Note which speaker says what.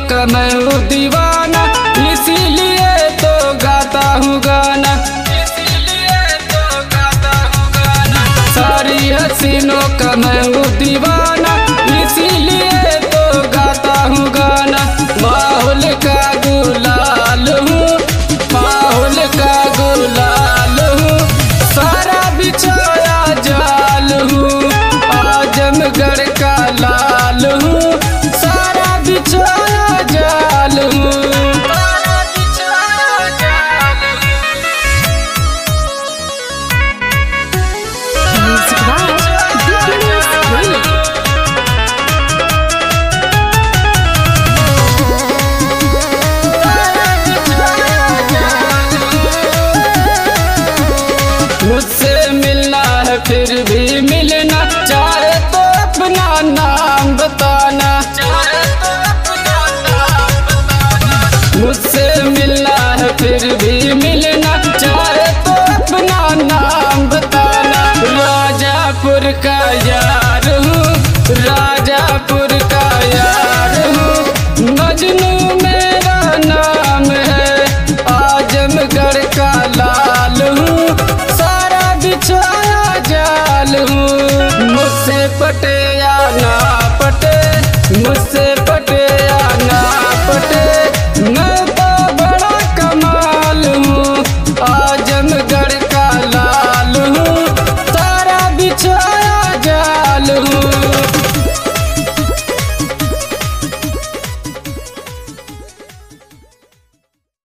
Speaker 1: का मैं हूँ दीवाना, इसीलिए तो गाता हूँ गाना, इसीलिए तो गाता हूँ गाना। सारी हसीनों का मैं हूँ दीवाना, इसीलिए तो गाता हूँ गाना। माहौल का गुलाल हूँ, माहौल का गुलाल हूँ, सारा बिछाया जाल हूँ, आजमगढ़ का लाल हूँ, सारा बिछाया जाल हूँ, सारा बिछाया जाल हूँ। मुझसे मिलना है फिर भी मिलना, चाहे तो अपना नाम बताना, चाहे तो अपना नाम बताना। मुझसे मिलना है फिर भी मिलना, चाहे तो अपना नाम बताना। राजापुर का यार हूँ, राजापुर का यार हूँ, मजनू मेरा नाम है, आजमगढ़ का लाल हूँ, सारा बिछाया जाल हूँ। मुझसे पटे